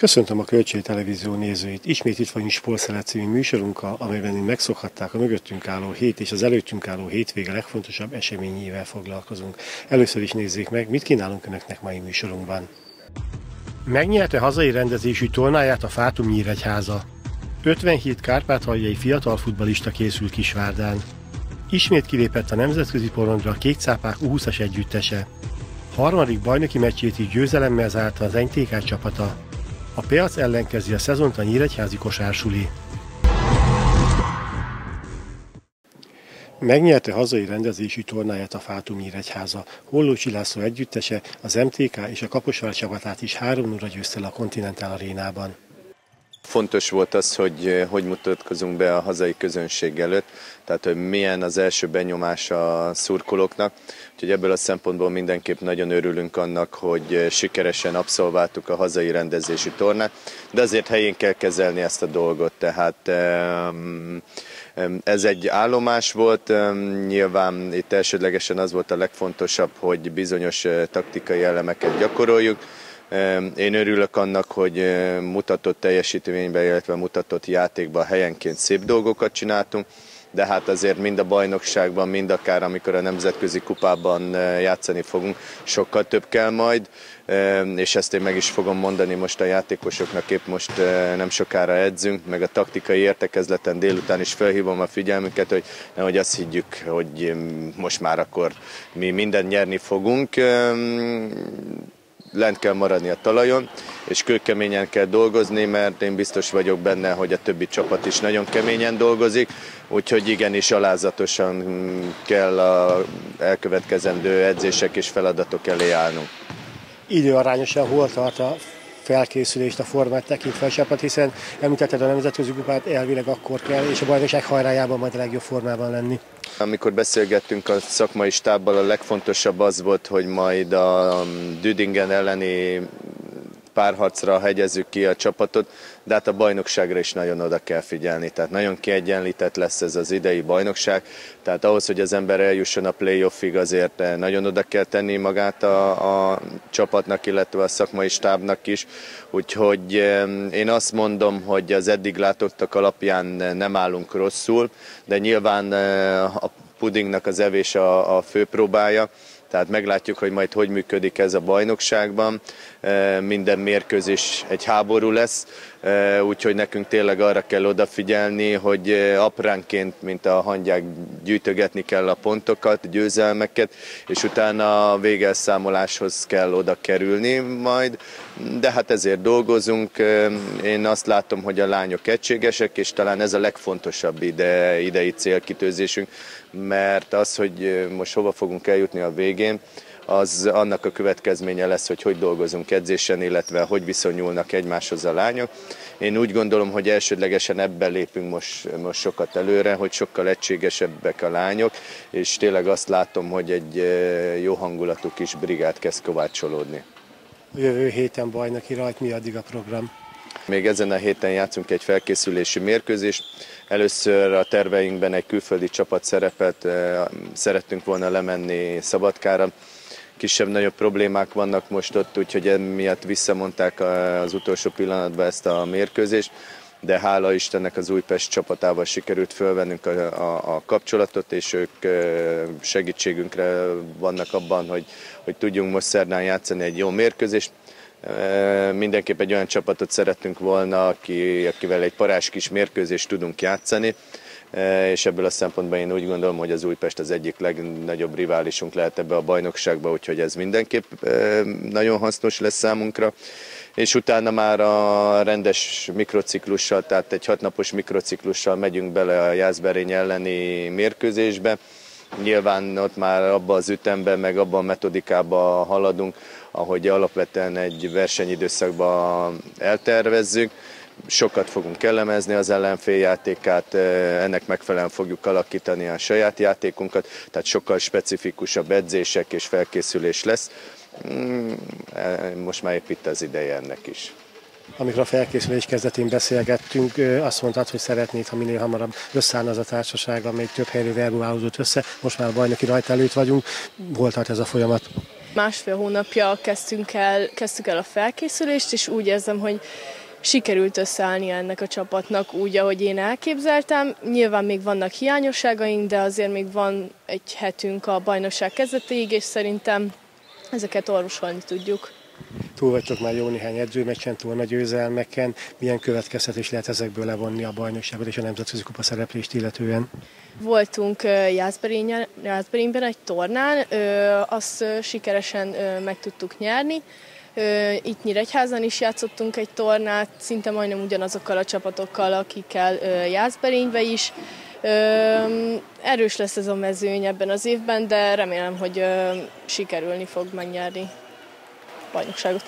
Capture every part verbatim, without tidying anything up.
Köszöntöm a Kölcsei Televízió nézőit. Ismét itt vagyunk Sportszelet című műsorunkkal, amelyben megszokhatták a mögöttünk álló hét és az előttünk álló hétvége legfontosabb eseményével foglalkozunk. Először is nézzék meg, mit kínálunk Önöknek mai műsorunkban. Megnyerte hazai rendezésű tornáját a Fátum Nyíregyháza. ötvenhét kárpátaljai fiatal futballista készül Kisvárdán. Ismét kilépett a nemzetközi porondra a Kékcápák U húszas együttese. Harmadik bajnoki meccsét is győzelemmel zárta az en té ká csapata. A Peac ellen kezdi a szezont a nyíregyházi kosársuli. Megnyerte hazai rendezésű tornáját a Fátum Nyíregyháza. Hollósy László együttese az em té ká és a Kaposvár csapatát is három nulla győzte le a Continental Arénában. Fontos volt az, hogy hogy mutatkozunk be a hazai közönség előtt, tehát hogy milyen az első benyomás a szurkolóknak. Úgyhogy ebből a szempontból mindenképp nagyon örülünk annak, hogy sikeresen abszolváltuk a hazai rendezési tornát, de azért helyén kell kezelni ezt a dolgot, tehát ez egy állomás volt, nyilván itt elsődlegesen az volt a legfontosabb, hogy bizonyos taktikai elemeket gyakoroljuk. Én örülök annak, hogy mutatott teljesítményben, illetve mutatott játékban helyenként szép dolgokat csináltunk, de hát azért mind a bajnokságban, mind akár amikor a nemzetközi kupában játszani fogunk, sokkal több kell majd, és ezt én meg is fogom mondani most a játékosoknak, épp most nem sokára edzünk, meg a taktikai értekezleten délután is felhívom a figyelmüket, hogy nehogy azt higgyük, hogy most már akkor mi mindent nyerni fogunk. Lent kell maradni a talajon, és kőkeményen kell dolgozni, mert én biztos vagyok benne, hogy a többi csapat is nagyon keményen dolgozik, úgyhogy igenis alázatosan kell az elkövetkezendő edzések és feladatok elé állnunk. Időarányosan hol tart a felkészülést, a formát tekintve a csapat, hiszen említetted a nemzetközi kupát, elvileg akkor kell, és a bajnokság hajrájában majd a legjobb formában lenni. Amikor beszélgettünk a szakmai stábbal, a legfontosabb az volt, hogy majd a Düdingen elleni párharcra hegyezzük ki a csapatot, de hát a bajnokságra is nagyon oda kell figyelni. Tehát nagyon kiegyenlített lesz ez az idei bajnokság, tehát ahhoz, hogy az ember eljusson a playoffig, azért nagyon oda kell tenni magát a, a csapatnak, illetve a szakmai stábnak is. Úgyhogy én azt mondom, hogy az eddig látottak alapján nem állunk rosszul, de nyilván a pudingnak az evés a, a fő próbája. Tehát meglátjuk, hogy majd hogy működik ez a bajnokságban. Minden mérkőzés egy háború lesz, úgyhogy nekünk tényleg arra kell odafigyelni, hogy apránként, mint a hangyák, gyűjtögetni kell a pontokat, győzelmeket, és utána a végelszámoláshoz kell oda kerülni majd. De hát ezért dolgozunk. Én azt látom, hogy a lányok egységesek, és talán ez a legfontosabb ide, idei célkitűzésünk, mert az, hogy most hova fogunk eljutni a végén, az annak a következménye lesz, hogy hogy dolgozunk edzésen, illetve hogy viszonyulnak egymáshoz a lányok. Én úgy gondolom, hogy elsődlegesen ebben lépünk most, most sokat előre, hogy sokkal egységesebbek a lányok, és tényleg azt látom, hogy egy jó hangulatú kis brigád kezd kovácsolódni. Jövő héten bajnoki rajt, mi addig a program? Még ezen a héten játszunk egy felkészülési mérkőzést. Először a terveinkben egy külföldi csapat szerepet, szerettünk volna lemenni Szabadkára. Kisebb-nagyobb problémák vannak most ott, úgyhogy emiatt visszamondták az utolsó pillanatban ezt a mérkőzést, de hála Istennek az Újpest csapatával sikerült fölvennünk a, a, a kapcsolatot, és ők segítségünkre vannak abban, hogy, hogy tudjunk most szerdán játszani egy jó mérkőzést. Mindenképp egy olyan csapatot szerettünk volna, aki, akivel egy parázs kis mérkőzést tudunk játszani, és ebből a szempontból én úgy gondolom, hogy az Újpest az egyik legnagyobb riválisunk lehet ebbe a bajnokságba, úgyhogy ez mindenképp nagyon hasznos lesz számunkra. És utána már a rendes mikrociklussal, tehát egy hatnapos mikrociklussal megyünk bele a Jászberény elleni mérkőzésbe. Nyilván ott már abban az ütemben, meg abban a metodikában haladunk, ahogy alapvetően egy versenyidőszakban eltervezzük. Sokat fogunk elemezni az ellenfél játékát, ennek megfelelően fogjuk alakítani a saját játékunkat, tehát sokkal specifikusabb edzések és felkészülés lesz. Most már épp itt az ideje ennek is. Amikor a felkészülés kezdetén beszélgettünk, azt mondtad, hogy szeretnéd, ha minél hamarabb összeállna az a társaság, amely több helyről verbuválódott össze. Most már a bajnoki rajt előtt vagyunk. Hol tart ez a folyamat? Másfél hónapja kezdtünk el, kezdtük el a felkészülést, és úgy érzem, hogy sikerült összeállni ennek a csapatnak úgy, ahogy én elképzeltem. Nyilván még vannak hiányosságaink, de azért még van egy hetünk a bajnokság kezdetéig, és szerintem ezeket orvosolni tudjuk. Túl vagytok már jó néhány edzőmeccsen, túl nagy győzelmeken. Milyen következtetés lehet ezekből levonni a bajnokságot és a nemzetközi kupa szereplést illetően? Voltunk Jászberényben egy tornán, azt sikeresen meg tudtuk nyerni. Itt Nyíregyházan is játszottunk egy tornát, szinte majdnem ugyanazokkal a csapatokkal, akikkel Jászberénybe is. Erős lesz ez a mezőny ebben az évben, de remélem, hogy sikerülni fog megnyerni a bajnokságot.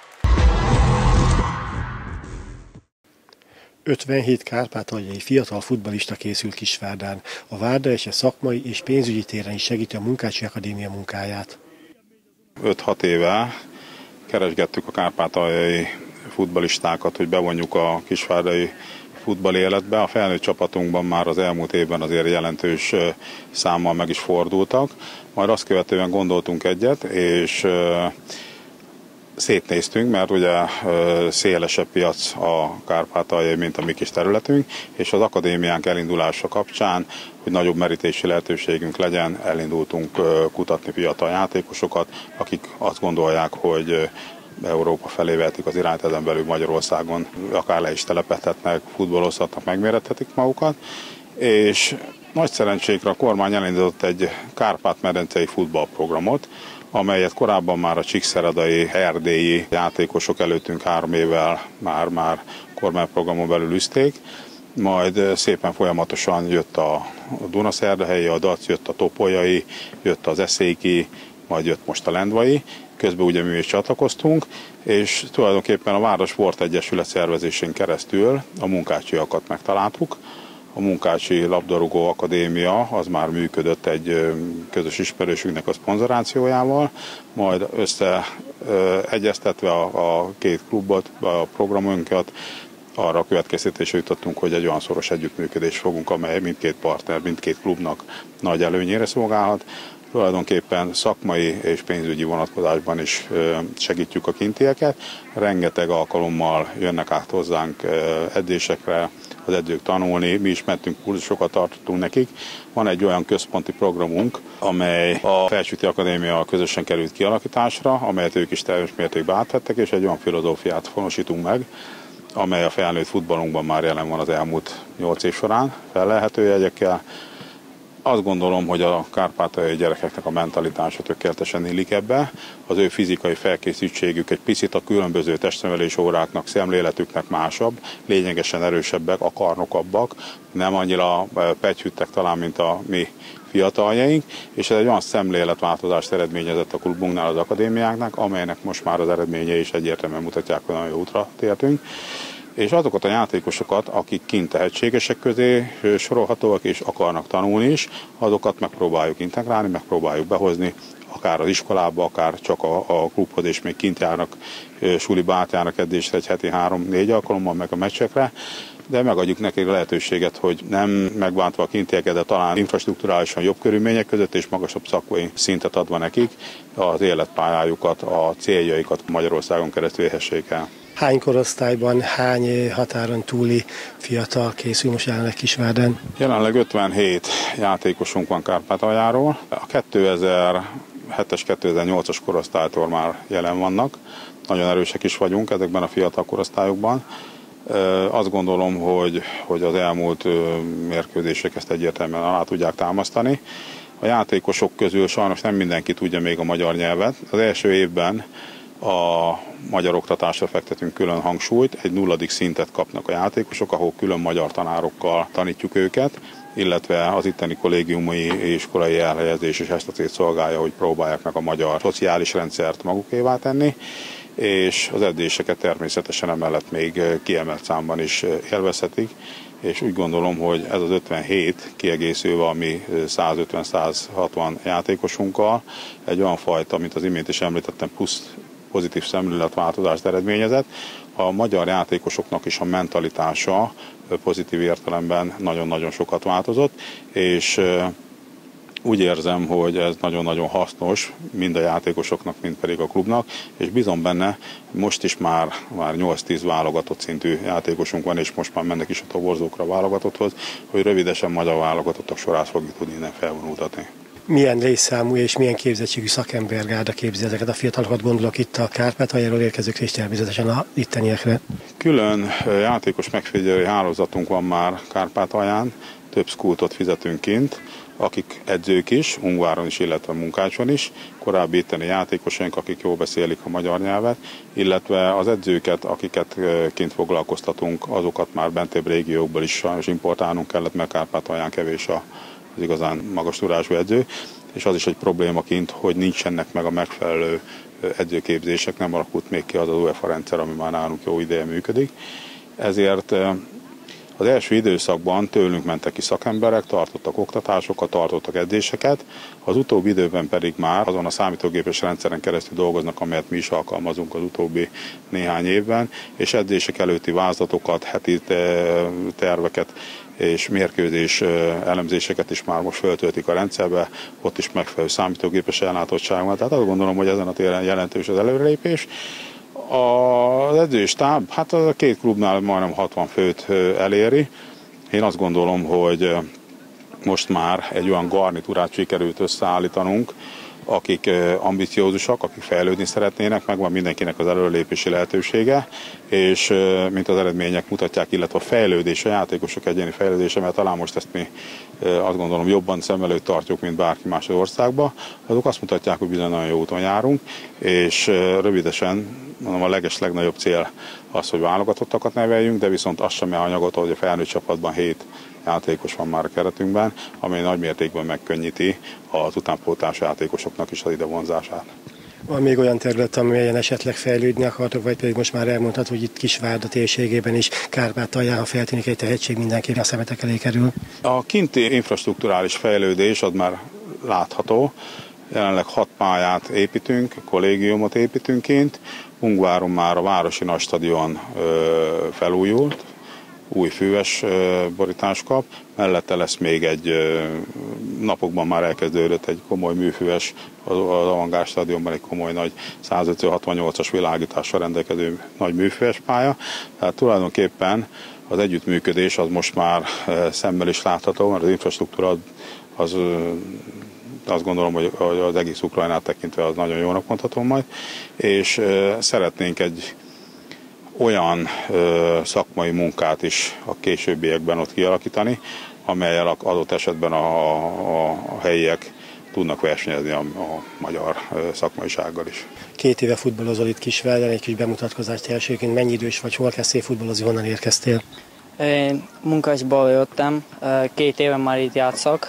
ötvenhét kárpátaljai fiatal futballista készült Kisvárdán. A Várda és a szakmai és pénzügyi téren is segíti a Munkácsi Akadémia munkáját. öt-hat éve keresgettük a kárpátaljai futballistákat, hogy bevonjuk a kisvárdai futball életbe. A felnőtt csapatunkban már az elmúlt évben azért jelentős számmal meg is fordultak. Majd azt követően gondoltunk egyet, és szétnéztünk, mert ugye szélesebb piac a kárpátaljai, mint a mi kis területünk, és az akadémiánk elindulása kapcsán, hogy nagyobb merítési lehetőségünk legyen, elindultunk kutatni fiatal játékosokat, akik azt gondolják, hogy Európa felé vehetik az irányt, ezen belül Magyarországon akár le is telepedhetnek, futballozhatnak, megmérethetik magukat, és nagy szerencsékre a kormány elindított egy Kárpát-medencei futballprogramot, amelyet korábban már a csíkszeredai, erdélyi játékosok előttünk három évvel már, már kormányprogramon belül üzték, majd szépen folyamatosan jött a Dunaszerdahelyi, a Dac, jött a Topolyai, jött az Eszéki, majd jött most a Lendvai, közben ugye mi is csatlakoztunk, és tulajdonképpen a Várda Sport Egyesület szervezésén keresztül a munkácsiakat megtaláltuk. A Munkácsi Labdarúgó Akadémia az már működött egy közös ismerősünknek a szponzorációjával, majd összeegyeztetve a, a két klubot, a programunkat, arra a következtetésre jutottunk, hogy egy olyan szoros együttműködést fogunk, amely mindkét partner, mindkét klubnak nagy előnyére szolgálhat. Tulajdonképpen szakmai és pénzügyi vonatkozásban is segítjük a kintieket. Rengeteg alkalommal jönnek át hozzánk edzésekre, az edzők tanulni, mi is mentünk kurzusokat, tartottunk nekik. Van egy olyan központi programunk, amely a Felsőti Akadémia közösen került kialakításra, amelyet ők is teljes mértékben átvettek, és egy olyan filozófiát honosítunk meg, amely a felnőtt futballunkban már jelen van az elmúlt nyolc év során, fellelhető jegyekkel. Azt gondolom, hogy a kárpátaljai gyerekeknek a mentalitása tökéletesen illik ebbe. Az ő fizikai felkészültségük egy picit a különböző testnevelés óráknak, szemléletüknek másabb, lényegesen erősebbek, akarnokabbak, nem annyira pegyhűttek talán, mint a mi fiataljaink, és ez egy olyan szemléletváltozást eredményezett a klubunknál, az akadémiáknak, amelynek most már az eredményei is egyértelműen mutatják, hogy nagyon jó útra tértünk. És azokat a játékosokat, akik kint tehetségesek közé sorolhatóak és akarnak tanulni is, azokat megpróbáljuk integrálni, megpróbáljuk behozni, akár az iskolába, akár csak a, a klubhoz, és még kint járnak, suliba átjárnak edzésre egy heti három-négy alkalommal, meg a meccsekre, de megadjuk nekik a lehetőséget, hogy nem megbántva a kintieket, de talán infrastrukturálisan jobb körülmények között és magasabb szakmai szintet adva nekik az életpályájukat, a céljaikat Magyarországon keresztül érhessék el. Hány korosztályban, hány határon túli fiatal készül most jelenleg Kisvárdán? Jelenleg ötvenhét játékosunk van Kárpátaljáról. A kétezer-hetes kétezer-nyolcas korosztálytól már jelen vannak. Nagyon erősek is vagyunk ezekben a fiatal korosztályokban. Azt gondolom, hogy, hogy az elmúlt mérkőzések ezt egyértelműen alá tudják támasztani. A játékosok közül sajnos nem mindenki tudja még a magyar nyelvet. Az első évben a magyar oktatásra fektetünk külön hangsúlyt, egy nulladik szintet kapnak a játékosok, ahol külön magyar tanárokkal tanítjuk őket, illetve az itteni kollégiumi iskolai elhelyezés is ezt a célt szolgálja, hogy próbálják meg a magyar szociális rendszert magukévá tenni, és az edzéseket természetesen emellett még kiemelt számban is élvezhetik, és úgy gondolom, hogy ez az ötvenhét kiegészülve a mi százötven-százhatvan játékosunkkal egy olyan fajta, mint az imént is említettem, plusz pozitív szemléletváltozást eredményezett. A magyar játékosoknak is a mentalitása pozitív értelemben nagyon-nagyon sokat változott, és Úgy érzem, hogy ez nagyon-nagyon hasznos mind a játékosoknak, mind pedig a klubnak, és bízom benne, most is már, már nyolc-tíz válogatott szintű játékosunk van, és most már mennek is a toborzókra a válogatotthoz, hogy rövidesen magyar válogatottak sorát fogjuk tudni innen felvonultatni. Milyen létszámú és milyen képzettségű szakembergárda képzi ezeket a fiatalokat, gondolok itt a Kárpátaljáról érkezőkre és természetesen a itteniekre? Külön játékos megfigyelő hálózatunk van már Kárpátalján, több szkútot fizetünk kint, akik edzők is, Ungváron is, illetve Munkácson is, korábbi itteni játékosaink, akik jól beszélik a magyar nyelvet, illetve az edzőket, akiket kint foglalkoztatunk, azokat már bentébb régiókból is sajnos importálnunk kellett, mert Kárpátalján kevés az igazán magas tudású edző, és az is egy probléma kint, hogy nincsenek meg a megfelelő edzőképzések, nem alakult még ki az az UEFA rendszer, ami már nálunk jó ideje működik. Ezért az első időszakban tőlünk mentek ki szakemberek, tartottak oktatásokat, tartottak edzéseket, az utóbbi időben pedig már azon a számítógépes rendszeren keresztül dolgoznak, amelyet mi is alkalmazunk az utóbbi néhány évben, és edzések előtti vázlatokat, heti terveket és mérkőzés elemzéseket is már most föltöltik a rendszerbe, ott is megfelelő számítógépes ellátottság van. Tehát azt gondolom, hogy ezen a téren jelentős az előrelépés. Az edzőstáb, hát a két klubnál majdnem hatvan főt eléri. Én azt gondolom, hogy most már egy olyan garnitúrát sikerült összeállítanunk, akik ambiciózusak, akik fejlődni szeretnének, megvan mindenkinek az előrelépési lehetősége, és mint az eredmények mutatják, illetve a fejlődés, a játékosok egyéni fejlődése, mert talán most ezt mi azt gondolom jobban szem előtt tartjuk, mint bárki más országban, azok azt mutatják, hogy bizony nagyon jó úton járunk, és rövidesen mondom, a leges legnagyobb cél az, hogy válogatottakat neveljünk, de viszont az sem anyagot, hogy a felnőtt csapatban hét játékos van már a keretünkben, ami nagy mértékben megkönnyíti az utánpótlás játékosoknak is az ide vonzását. Van még olyan terület, amelyen esetleg fejlődni akartok, vagy pedig most már elmondhatod, hogy itt Kisvárda térségében is Kárpátalján, ha feltűnik egy tehetség, mindenki a szemetek elé kerül? A kinti infrastrukturális fejlődés az már látható. Jelenleg hat pályát építünk, kollégiumot építünk kint. Ungváron már a Városi Nagystadion felújult, új füves borítás kap, mellette lesz még egy, napokban már elkezdődött egy komoly műfüves, az Avantgárd stadionban egy komoly nagy százötven hatvannyolcas világítással rendelkező nagy műfüves pálya. Tehát tulajdonképpen az együttműködés az most már szemmel is látható, mert az infrastruktúra az, azt gondolom, hogy az egész Ukrajnát tekintve az nagyon jónak mondható majd, és szeretnénk egy olyan ö, szakmai munkát is a későbbiekben ott kialakítani, amellyel adott esetben a, a, a helyiek tudnak versenyezni a, a magyar ö, szakmaisággal is. Két éve futballozol itt Kisvárdán, egy kis bemutatkozást elsőként. Mennyi idős vagy, hol kezdtél futballozni, honnan érkeztél? Én munkásból jöttem, két éve már itt játszok.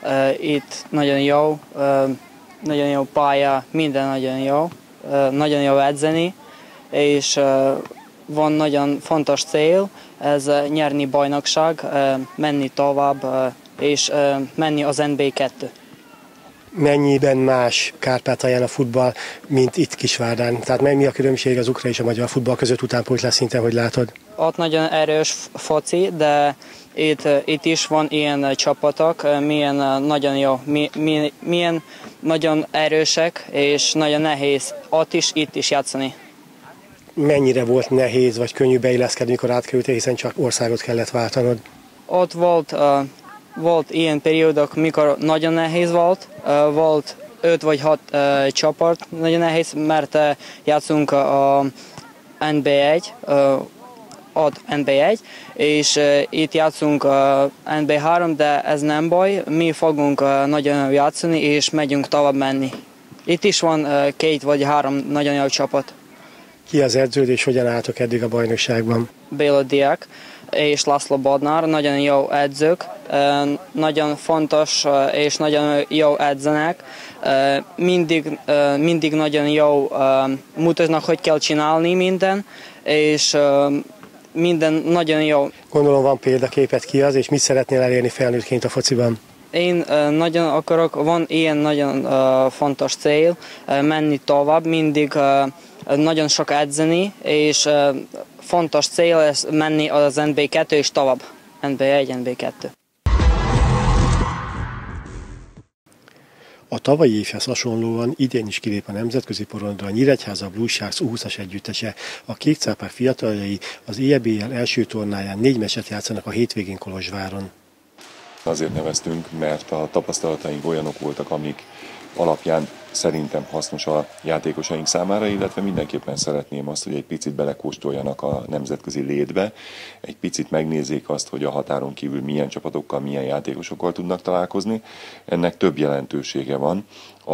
Itt nagyon jó, nagyon jó pálya, minden nagyon jó, nagyon jó edzeni, és van nagyon fontos cél, ez nyerni bajnokság, menni tovább, és menni az en bé kettő. Mennyiben más Kárpátalján a futball, mint itt Kisvárdán? Tehát mi a különbség az ukrai és a magyar futball között utánpótlás szinten, hogy látod? Ott nagyon erős foci, de itt, itt is van ilyen csapatok, milyen nagyon jó, mi, mi, milyen nagyon erősek, és nagyon nehéz ott is, itt is játszani. Mennyire volt nehéz vagy könnyű beilleszkedni, mikor átkerültél, hiszen csak országot kellett váltanod? Ott volt, uh, volt ilyen periódok, mikor nagyon nehéz volt, uh, volt öt vagy hat uh, csapat, nagyon nehéz, mert uh, játszunk a en bé egy, uh, ott en bé egy, és uh, itt játszunk a en bé három, de ez nem baj, mi fogunk uh, nagyon játszani, és megyünk tovább menni. Itt is van uh, két vagy három nagyon jó csapat. Ki az edződ, és hogyan álltok eddig a bajnokságban? Béla Diák és László Bodnár, nagyon jó edzők, nagyon fontos és nagyon jó edzenek, mindig, mindig nagyon jó mutatnak, hogy kell csinálni minden, és minden nagyon jó. Gondolom van példaképet, ki az, és mit szeretnél elérni felnőttként a fociban? Én nagyon akarok, van ilyen nagyon fontos cél, menni tovább, mindig nagyon sok edzeni, és uh, fontos cél ez menni az en bé kettő és tovább. en bé egy, en bé kettő. A tavalyi évhez hasonlóan idén is kilép a nemzetközi porondra a Nyíregyháza Blue Sharks U húszas együttese. A kékcápák fiataljai az é bé el első tornáján négy meccset játszanak a hétvégén Kolozsváron. Azért neveztünk, mert a tapasztalataink olyanok voltak, amik alapján szerintem hasznos a játékosaink számára, illetve mindenképpen szeretném azt, hogy egy picit belekóstoljanak a nemzetközi létbe, egy picit megnézzék azt, hogy a határon kívül milyen csapatokkal, milyen játékosokkal tudnak találkozni. Ennek több jelentősége van.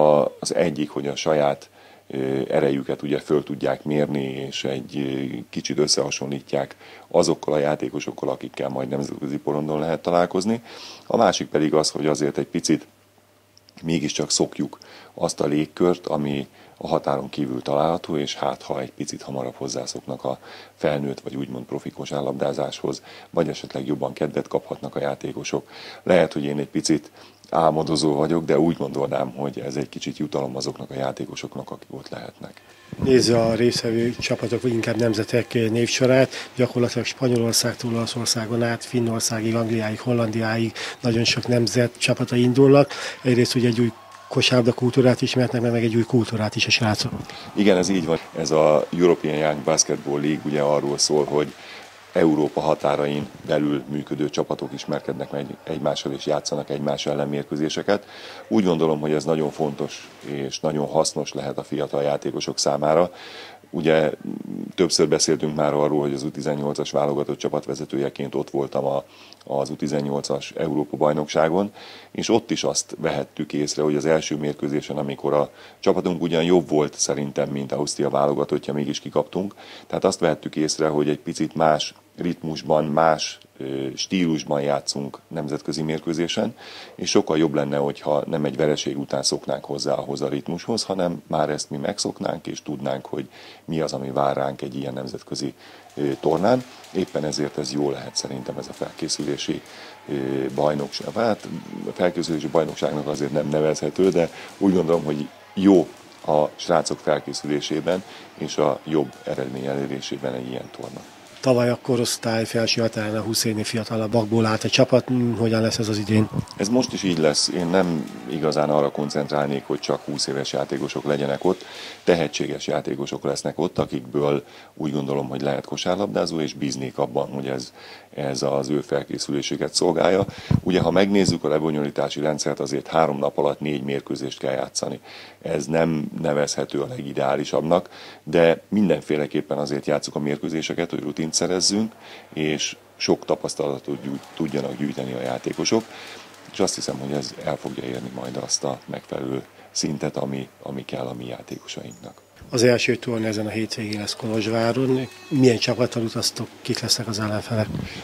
Az egyik, hogy a saját erejüket ugye föl tudják mérni, és egy kicsit összehasonlítják azokkal a játékosokkal, akikkel majd nemzetközi porondon lehet találkozni. A másik pedig az, hogy azért egy picit mégiscsak szokjuk azt a légkört, ami a határon kívül található, és hát ha egy picit hamarabb hozzászoknak a felnőtt vagy úgymond profi kosárlabdázáshoz, vagy esetleg jobban kedvet kaphatnak a játékosok. Lehet, hogy én egy picit álmodozó vagyok, de úgy gondolnám, hogy ez egy kicsit jutalom azoknak a játékosoknak, akik ott lehetnek. Nézze a részvevő csapatok, vagy inkább nemzetek névsorát, gyakorlatilag Spanyolországtól Olaszországon át, Finnországig, Angliáig, Hollandiáig nagyon sok nemzet csapata indulnak. Egyrészt ugye egy új kosárlabda kultúrát ismertnek, meg egy új kultúrát is a srácok. Igen, ez így van. Ez a European Young Basketball League ugye arról szól, hogy Európa határain belül működő csapatok ismerkednek meg egymással és játszanak egymás ellen mérkőzéseket. Úgy gondolom, hogy ez nagyon fontos és nagyon hasznos lehet a fiatal játékosok számára. Ugye többször beszéltünk már arról, hogy az U tizennyolcas válogatott csapatvezetőjeként ott voltam a, az U tizennyolcas Európa-bajnokságon, és ott is azt vehettük észre, hogy az első mérkőzésen, amikor a csapatunk ugyan jobb volt szerintem, mint Ausztria válogatottja, mégis kikaptunk, tehát azt vehettük észre, hogy egy picit más ritmusban, más stílusban játszunk nemzetközi mérkőzésen, és sokkal jobb lenne, hogyha nem egy vereség után szoknánk hozzá ahhoz a ritmushoz, hanem már ezt mi megszoknánk, és tudnánk, hogy mi az, ami vár ránk egy ilyen nemzetközi tornán. Éppen ezért ez jó lehet szerintem ez a felkészülési bajnokság. Hát a felkészülési bajnokságnak azért nem nevezhető, de úgy gondolom, hogy jó a srácok felkészülésében és a jobb eredmény elérésében egy ilyen torna. Tavaly a korosztály felső határán a húsz évnél fiatalabbakból állt a csapat. Hogyan lesz ez az idén? Ez most is így lesz. Én nem igazán arra koncentrálnék, hogy csak húsz éves játékosok legyenek ott. Tehetséges játékosok lesznek ott, akikből úgy gondolom, hogy lehet kosárlabdázó, és bíznék abban, hogy ez, ez az ő felkészülésüket szolgálja. Ugye, ha megnézzük a lebonyolítási rendszert, azért három nap alatt négy mérkőzést kell játszani. Ez nem nevezhető a legideálisabbnak, de mindenféleképpen azért játsszuk a mérkőzéseket, hogy rutint szerezzünk, és sok tapasztalatot gyűjt, tudjanak gyűjteni a játékosok, és azt hiszem, hogy ez el fogja érni majd azt a megfelelő szintet, ami, ami kell a mi játékosainknak. Az első torna ezen a hétvégén lesz Kolozsváron. Milyen csapattal utaztok, kik lesznek az ellenfelek?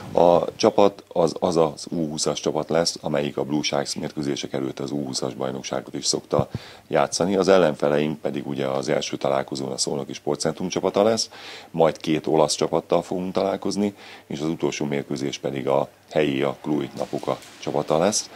A csapat az az, az U húszas csapat lesz, amelyik a Blue Sharks mérkőzések előtt az U húszas bajnokságot is szokta játszani. Az ellenfeleink pedig ugye az első találkozón a Szolnoki Sportcentrum csapata lesz, majd két olasz csapattal fogunk találkozni, és az utolsó mérkőzés pedig a helyi, a Cluj Napoca csapata lesz.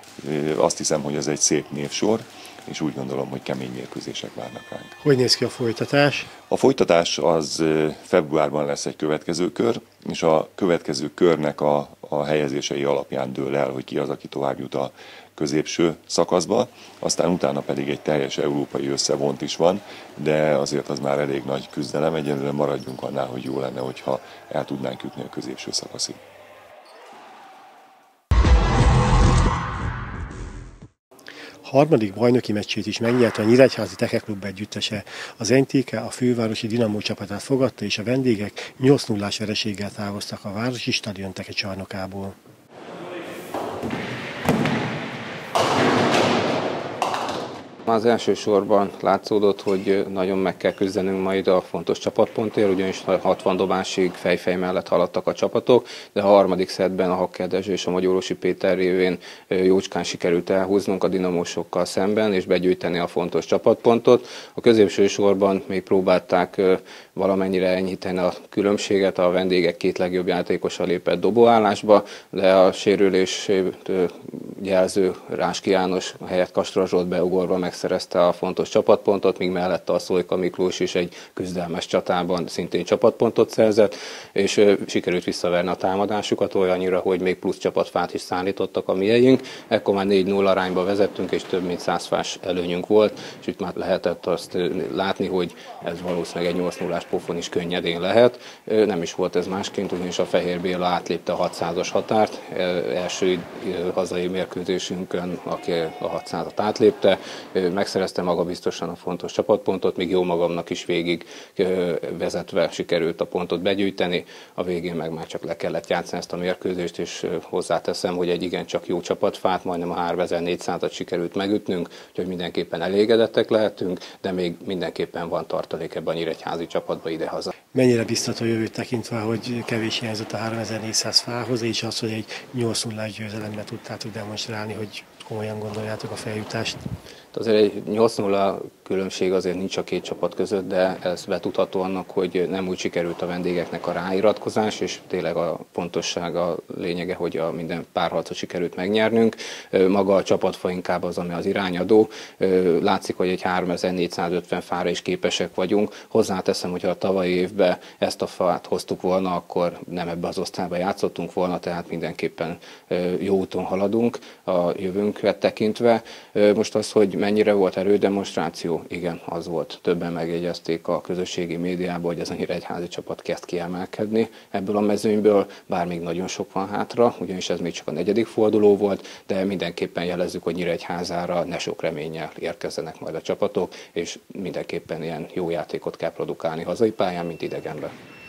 Azt hiszem, hogy ez egy szép névsor, és úgy gondolom, hogy kemény mérkőzések várnak ránk. Hogy néz ki a folytatás? A folytatás az februárban lesz egy következő kör, és a következő körnek a, a helyezései alapján dől el, hogy ki az, aki tovább jut a középső szakaszba, aztán utána pedig egy teljes európai összevont is van, de azért az már elég nagy küzdelem, egyelőre maradjunk annál, hogy jó lenne, hogyha el tudnánk jutni a középső szakaszig. Harmadik bajnoki meccsét is megnyerte a Nyíregyházi Teke Klub együttese. Az en té ká a fővárosi Dinamo csapatát fogadta, és a vendégek nyolc nullás vereséggel távoztak a városi stadion Teke csarnokából. Az első sorban látszódott, hogy nagyon meg kell küzdenünk majd a fontos csapatpontért, ugyanis hatvan dobásig fejfej mellett haladtak a csapatok, de a harmadik szettben a Hakker Dezső és a Magyarósi Péter révén jócskán sikerült elhúznunk a dinamósokkal szemben, és begyűjteni a fontos csapatpontot. A középső sorban még próbálták valamennyire enyhíteni a különbséget, a vendégek két legjobb játékosa lépett dobóállásba, de a sérülését jelző Ráski János helyett Kastra Zsolt beugorva meg megszerezte a fontos csapatpontot, míg mellette a Szolika Miklós is egy küzdelmes csatában szintén csapatpontot szerzett, és sikerült visszaverni a támadásukat olyannyira, hogy még plusz csapatfát is szállítottak a mieink. Ekkor már négy null arányba vezettünk, és több mint száz fás előnyünk volt, és itt már lehetett azt látni, hogy ez valószínűleg egy nyolc nullás pofon is könnyedén lehet. Nem is volt ez másként, ugyanis a Fehér Béla átlépte a hatszázas határt. Első hazai mérkőzésünkön, aki a hatszázat átlépte, megszerezte magabiztosan a fontos csapatpontot, míg jó magamnak is végig vezetve sikerült a pontot begyűjteni. A végén meg már csak le kellett játszani ezt a mérkőzést, és hozzáteszem, hogy egy igencsak jó csapatfát, majdnem a háromezer-négyszázat sikerült megütnünk, úgyhogy mindenképpen elégedettek lehetünk, de még mindenképpen van tartalék ebben a nyíregyházi csapatba idehaza. Mennyire biztató jövőt tekintve, hogy kevés hiányzott a háromezer-négyszáz fához, és az, hogy egy nyolc nullás győzelemmel tudtátok demonstrálni, hogy komolyan gondoljátok a feljutást? Azért egy nyolc nulla különbség azért nincs a két csapat között, de ez betudható annak, hogy nem úgy sikerült a vendégeknek a ráiratkozás, és tényleg a pontosság a lényege, hogy a minden párharcot sikerült megnyernünk. Maga a csapatfa inkább az, ami az irányadó. Látszik, hogy egy háromezer-négyszázötven fára is képesek vagyunk. Hozzáteszem, hogy ha a tavalyi évben ezt a fát hoztuk volna, akkor nem ebbe az osztályba játszottunk volna, tehát mindenképpen jó úton haladunk a jövőnket tekintve. Most az, hogy mennyire volt erődemonstráció? Igen, az volt. Többen megjegyezték a közösségi médiában, hogy ez a nyíregyházi csapat kezd kiemelkedni ebből a mezőnyből, bár még nagyon sok van hátra, ugyanis ez még csak a negyedik forduló volt, de mindenképpen jelezzük, hogy Nyíregyházára ne sok reménnyel érkezzenek majd a csapatok, és mindenképpen ilyen jó játékot kell produkálni hazai pályán, mint idegenben.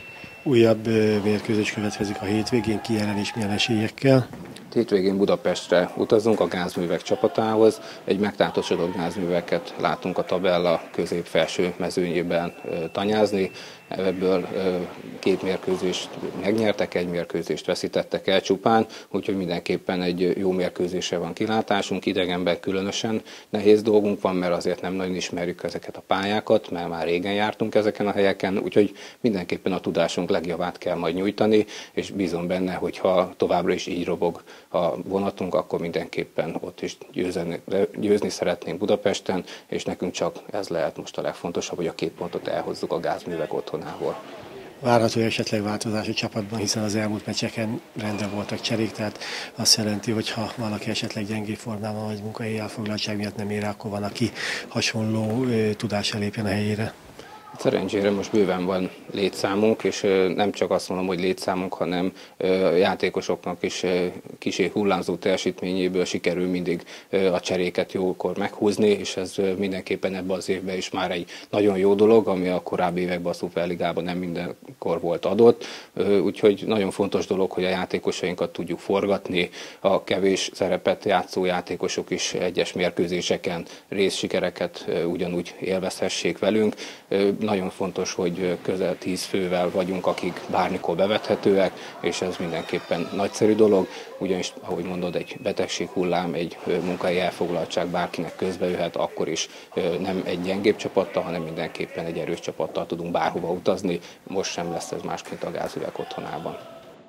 Újabb mérkőzés következik a hétvégén, ki ellen és milyen esélyekkel? Hétvégén Budapestre utazunk a gázművek csapatához. Egy megtátosodott gázműveket látunk a tabella közép-felső mezőnyében tanyázni. Ebből két mérkőzést megnyertek, egy mérkőzést veszítettek el csupán, úgyhogy mindenképpen egy jó mérkőzésre van kilátásunk. Idegenben különösen nehéz dolgunk van, mert azért nem nagyon ismerjük ezeket a pályákat, mert már régen jártunk ezeken a helyeken, úgyhogy mindenképpen a tudásunk legjavát kell majd nyújtani, és bízom benne, hogy ha továbbra is így robog a vonatunk, akkor mindenképpen ott is győzni, győzni szeretnénk Budapesten, és nekünk csak ez lehet most a legfontosabb, hogy a két pontot elhozzuk a gázművek otthonából. Várható esetleg változás a csapatban, hiszen az elmúlt meccseken rendre voltak cserék, tehát azt jelenti, hogy ha valaki esetleg gyengébb formában vagy munkahelyi elfoglaltság miatt nem ér, akkor van, aki hasonló ö, tudással lépjen a helyére. Szerencsére most bőven van létszámunk, és nem csak azt mondom, hogy létszámunk, hanem játékosoknak is kicsi hullámzó teljesítményéből sikerül mindig a cseréket jókor meghúzni, és ez mindenképpen ebben az évben is már egy nagyon jó dolog, ami a korábbi években a Szuperligában nem mindenkor volt adott. Úgyhogy nagyon fontos dolog, hogy a játékosainkat tudjuk forgatni, a kevés szerepet játszó játékosok is egyes mérkőzéseken részsikereket ugyanúgy élvezhessék velünk. Nagyon fontos, hogy közel tíz fővel vagyunk, akik bármikor bevethetőek, és ez mindenképpen nagyszerű dolog, ugyanis, ahogy mondod, egy betegséghullám, egy munkai elfoglaltság bárkinek közbejöhet, akkor is nem egy gyengébb csapattal, hanem mindenképpen egy erős csapattal tudunk bárhova utazni. Most sem lesz ez másként a gázművek otthonában.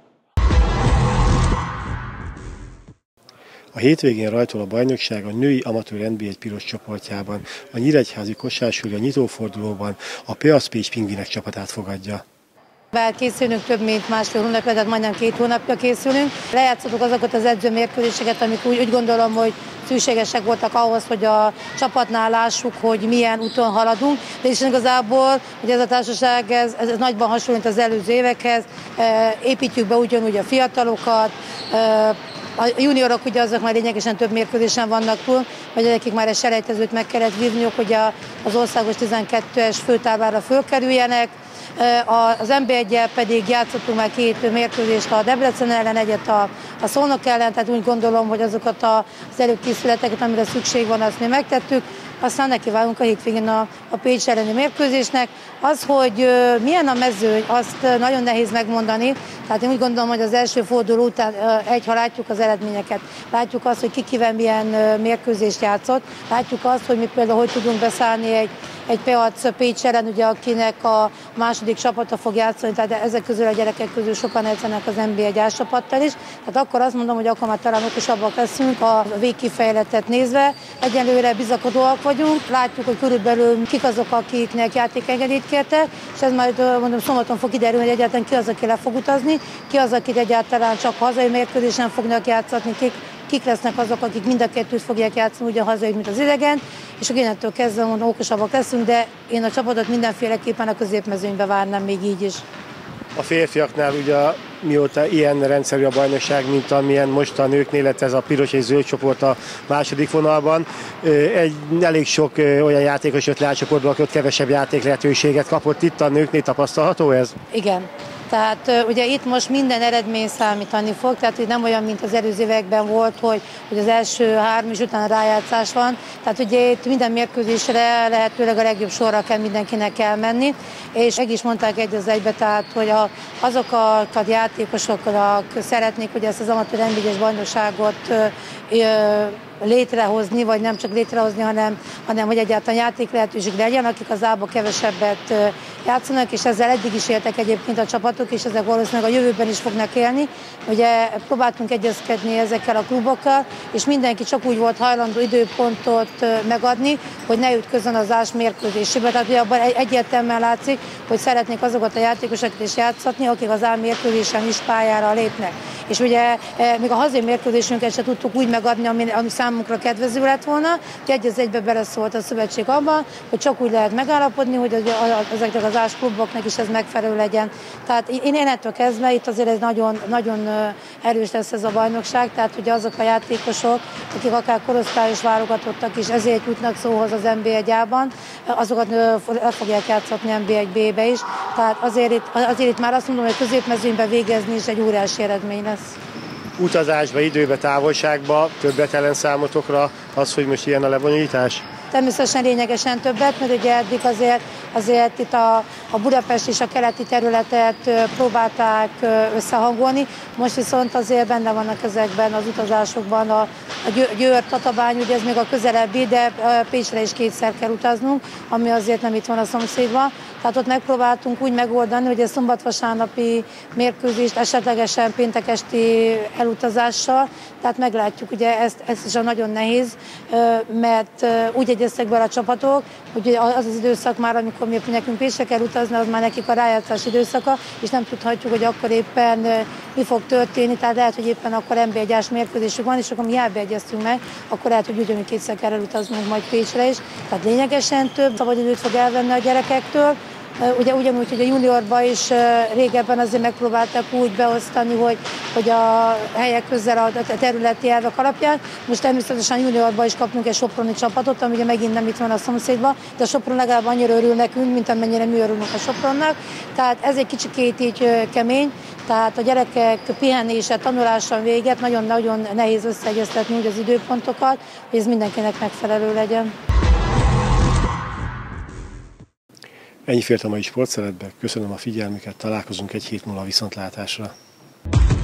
A hétvégén rajtol a bajnokság a női amatőr en bé egy piros csoportjában. A nyíregyházi Kossuth a nyitófordulóban a Piasz Pécs Pingvinek csapatát fogadja. Bár készülünk több mint másfél hónapja, tehát majdnem két hónapja készülünk. Lejátszottuk azokat az edzőmérkőzéseket, amik úgy, úgy gondolom, hogy szükségesek voltak ahhoz, hogy a csapatnál lássuk, hogy milyen úton haladunk. De is igazából, hogy ez a társaság ez, ez nagyban hasonlít az előző évekhez. Építjük be ugyanúgy a fiatalokat, a juniorok ugye azok már lényegesen több mérkőzésen vannak túl, vagy akik már egy selejtezőt meg kellett vívniuk, hogy az országos tizenkettes főtáblára fölkerüljenek. Az en bé egyel pedig játszottunk már két mérkőzést a Debrecen ellen, egyet a, a Szolnok ellen, tehát úgy gondolom, hogy azokat az előkészületeket, amire szükség van, azt mi megtettük. Aztán nekiválunk a hétvégén a, a Pécs elleni mérkőzésnek. Az, hogy uh, milyen a mezőny, azt uh, nagyon nehéz megmondani. Tehát én úgy gondolom, hogy az első forduló után uh, egy, ha látjuk az eredményeket, látjuk azt, hogy ki kivel milyen uh, mérkőzést játszott, látjuk azt, hogy mi például hogy tudunk beszállni egy, egy Peac Pécs ellen, ugye, akinek a második csapata fog játszani, tehát ezek közül a gyerekek közül sokan játszanak az en bé egy A-csapattal is. Tehát akkor azt mondom, hogy akkor már talán okosabbak leszünk a végkifejletet nézve. Egyelőre bizakodóak vagyunk, látjuk, hogy körülbelül kik azok, akiknek játékengedélyt kértek, és ez majd mondom szombaton fog kiderülni, hogy egyáltalán ki az, aki le fog utazni, ki az, akit egyáltalán csak hazai mérkőzésen fognak játszatni, kik, kik lesznek azok, akik mind a kettőt fogják játszani, ugye a hazai, mint az idegen, és akkor innentől kezdve mondom, okosabbak leszünk, de én a csapatot mindenféleképpen a középmezőnybe várnám még így is. A férfiaknál ugye mióta ilyen rendszerű a bajnokság, mint amilyen most a nőknél lett ez a piros és zöld csoport a második vonalban, egy elég sok olyan játékos jött le a csoportba, aki ott kevesebb játék lehetőséget kapott. Itt a nőknél tapasztalható ez? Igen. Tehát ugye itt most minden eredmény számítani fog, tehát nem olyan, mint az előző években volt, hogy, hogy az első három és utána rájátszás van. Tehát ugye itt minden mérkőzésre lehetőleg a legjobb sorra kell mindenkinek elmenni, és meg is mondták egy az egybe, tehát hogy a, azok a játékosoknak szeretnék, hogy ezt az amatőr en bé egyes bajnokságot ö, ö, létrehozni, vagy nem csak létrehozni, hanem, hanem hogy egyáltalán játék lehetőség legyen, akik az ába kevesebbet játszanak, és ezzel eddig is éltek egyébként a csapatok, és ezek valószínűleg a jövőben is fognak élni. Ugye próbáltunk egyezkedni ezekkel a klubokkal, és mindenki csak úgy volt hajlandó időpontot megadni, hogy ne ütközön az ás mérkőzésébe. Tehát ugye abban egyértelműen látszik, hogy szeretnék azokat a játékosokat is játszatni, akik az á mérkőzésen is pályára lépnek. És ugye még a hazai mérkőzésünket se tudtuk úgy megadni, ami, ami számunkra kedvező lett volna, hogy egy az egybe beleszólt a szövetség abban, hogy csak úgy lehet megállapodni, hogy az, ezeknek az ás kluboknak is ez megfelelő legyen. Tehát én, én ettől kezdve itt azért ez nagyon, nagyon erős lesz ez a bajnokság, tehát ugye azok a játékosok, akik akár korosztályos válogatottak is, ezért jutnak szóhoz az en bé egy á-ban, azokat le fogják játszatni en bé egy bé-be is. Tehát azért itt, azért itt már azt mondom, hogy középmezőnyben végezni is egy óriási eredmény lesz. Utazásba, időbe, távolságba többet ellen számotokra az, hogy most ilyen a lebonyolítás? Természetesen lényegesen többet, mert ugye eddig azért, azért itt a, a Budapest és a keleti területet próbálták összehangolni, most viszont azért benne vannak ezekben az utazásokban a, a Győr, Tatabány, ugye ez még a közelebbi, de Pécsre is kétszer kell utaznunk, ami azért nem itt van a szomszédban. Tehát ott megpróbáltunk úgy megoldani, hogy a szombat-vasárnapi mérkőzést esetlegesen péntek esti elutazással, tehát meglátjuk, ugye ez, ez is a nagyon nehéz, mert úgy egyeztek bele a csapatok, hogy az az időszak már, amikor mi nekünk Pécsre kell utazni, az már nekik a rájátszás időszaka, és nem tudhatjuk, hogy akkor éppen mi fog történni, tehát lehet, hogy éppen akkor en bé egy á-s mérkőzésük van, és akkor mi hiába egyeztünk meg, akkor lehet, hogy ugyanúgy kétszer kell elutaznunk majd Pécsre is. Tehát lényegesen több szabadidőt fog elvenni a gyerekektől. Ugye ugyanúgy, hogy a juniorban is régebben azért megpróbáltak úgy beosztani, hogy, hogy a helyek közel a területi elvek alapján. Most természetesen juniorban is kapunk egy soproni csapatot, ami ugye megint nem itt van a szomszédban, de a Sopron legalább annyira örül nekünk, mint amennyire mi örülünk a Sopronnak. Tehát ez egy kicsikét így kemény, tehát a gyerekek pihenése, tanulása véget nagyon-nagyon nehéz összeegyeztetni úgy az időpontokat, hogy ez mindenkinek megfelelő legyen. Ennyi fért a mai sportszeletbe, köszönöm a figyelmüket, találkozunk egy hét múlva viszontlátásra.